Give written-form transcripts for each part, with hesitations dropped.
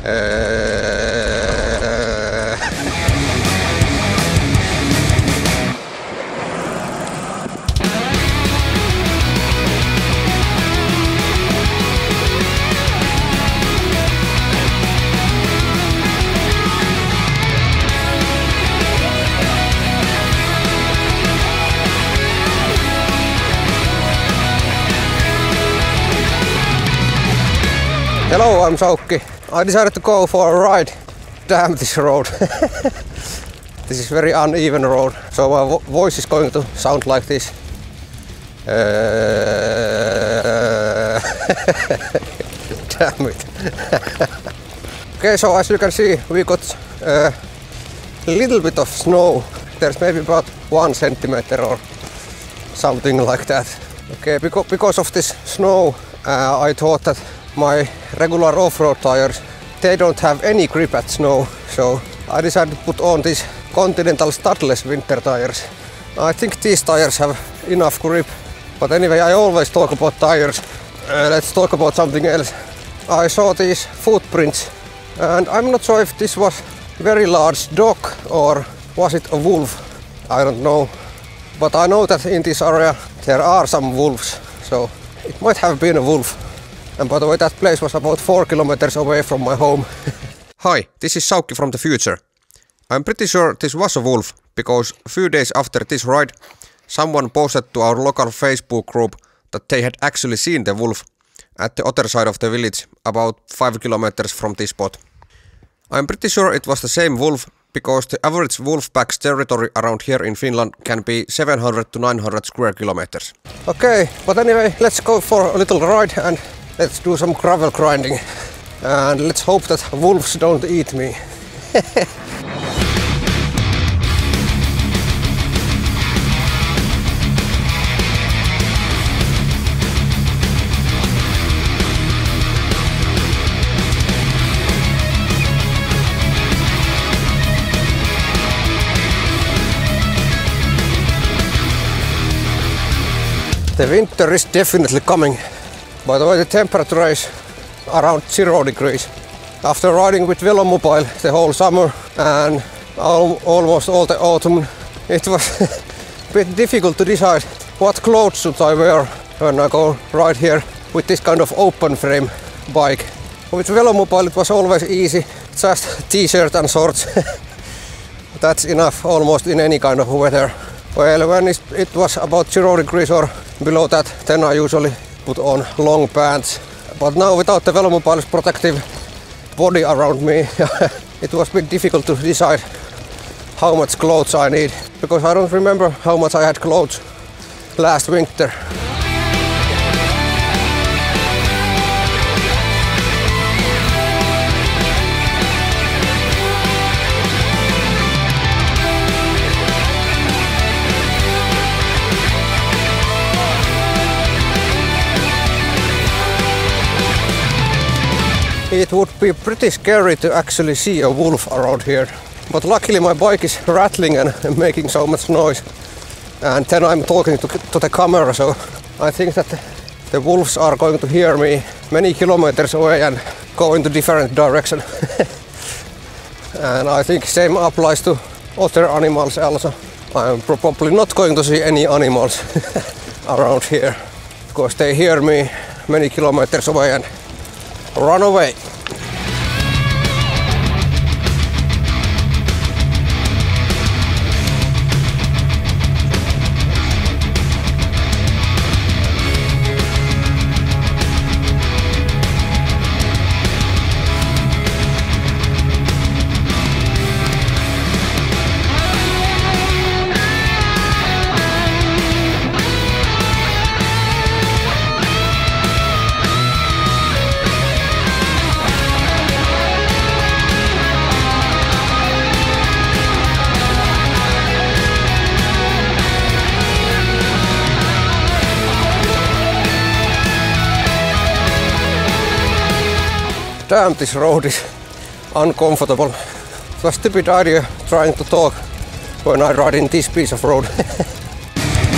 Hello, I'm Saukki. I decided to go for a ride. Damn this road. This is very uneven road, so my voice is going to sound like this. Damn it. Okay, so as you can see, we got a little bit of snow. There's maybe about 1 centimeter or something like that. Okay, because of this snow, I thought that my regular off-road tires, they don't have any grip at snow, so I decided to put on these Continental studless winter tires. I think these tires have enough grip, but anyway, I always talk about tires. Let's talk about something else. I saw these footprints, and I'm not sure if this was a very large dog or was it a wolf. I don't know, but I know that in this area there are some wolves, so it might have been a wolf. And by the way, that place was about 4 kilometers away from my home. Hi, this is Saukki from the future. I'm pretty sure this was a wolf, because a few days after this ride, someone posted to our local Facebook group that they had actually seen the wolf at the other side of the village, about 5 kilometers from this spot. I'm pretty sure it was the same wolf, because the average wolf pack's territory around here in Finland can be 700 to 900 square kilometers. Okay, but anyway, let's go for a little ride and let's do some gravel grinding, and let's hope that wolves don't eat me. The winter is definitely coming. By the way, the temperature is around 0 degrees. After riding with Velomobile the whole summer and almost all the autumn, it was a bit difficult to decide what clothes should I wear when I go ride here with this kind of open frame bike. With Velomobile it was always easy, just t-shirt and shorts. That's enough almost in any kind of weather. Well, when it was about 0 degrees or below that, then I usually put on long pants. But now without the Velomobile's protective body around me, it was a bit difficult to decide how much clothes I need, because I don't remember how much I had clothes last winter. It would be pretty scary to actually see a wolf around here. But luckily my bike is rattling and making so much noise. And then I'm talking to the camera, so I think that the wolves are going to hear me many kilometers away and go into different direction. And I think same applies to other animals also. I'm probably not going to see any animals around here, because they hear me many kilometers away and run away. Damn, this road is uncomfortable. It was a stupid idea trying to talk when I ride in this piece of road.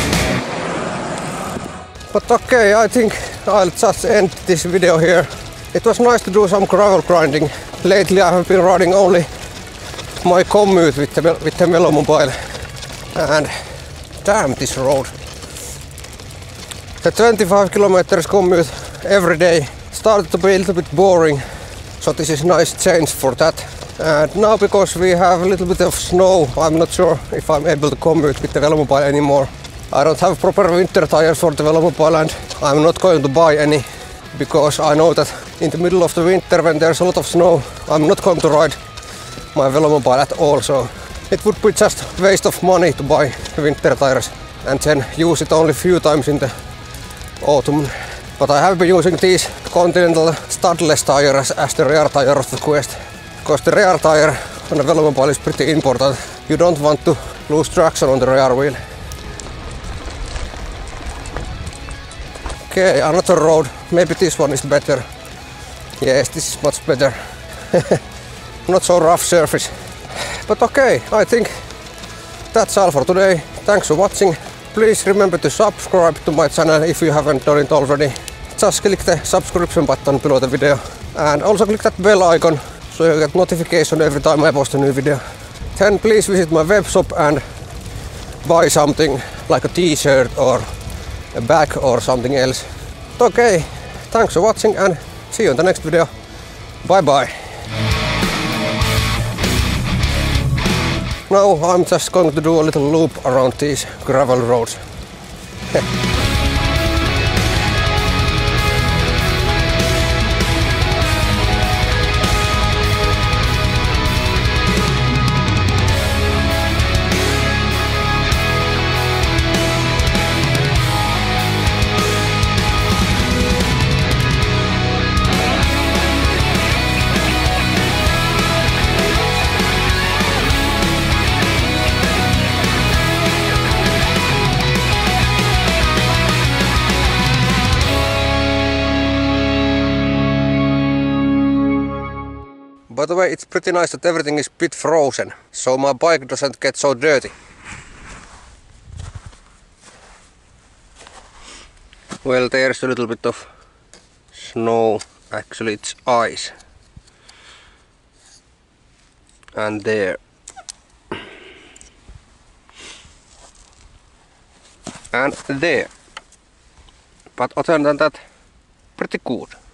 But okay, I think I'll just end this video here. It was nice to do some gravel grinding. Lately I have been riding only my commute with the Velomobile. And damn this road. The 25 kilometers commute every day started to be a little bit boring. So this is nice change for that. And now because we have a little bit of snow, I'm not sure if I'm able to commute with the Velomobile anymore. I don't have proper winter tires for the Velomobile and I'm not going to buy any because I know that in the middle of the winter when there's a lot of snow, I'm not going to ride my Velomobile at all. So it would be just waste of money to buy winter tires and then use it only a few times in the autumn. But I have been using these Continental studless tires as the rear tire of the Quest. Because the rear tire on the Velomobile is pretty important. You don't want to lose traction on the rear wheel. Okay, another road. Maybe this one is better. Yes, this is much better. Not so rough surface. But okay, I think that's all for today. Thanks for watching. Please remember to subscribe to my channel if you haven't done it already. Just click the subscription button below the video. And also click that bell icon so you get notification every time I post a new video. Then please visit my web shop and buy something like a t-shirt or a bag or something else. Okay, thanks for watching and see you in the next video. Bye bye. Now I'm just going to do a little loop around these gravel roads. By the way, it's pretty nice that everything is a bit frozen, so my bike doesn't get so dirty. Well, there's a little bit of snow, actually it's ice. And there. And there. But other than that, pretty good.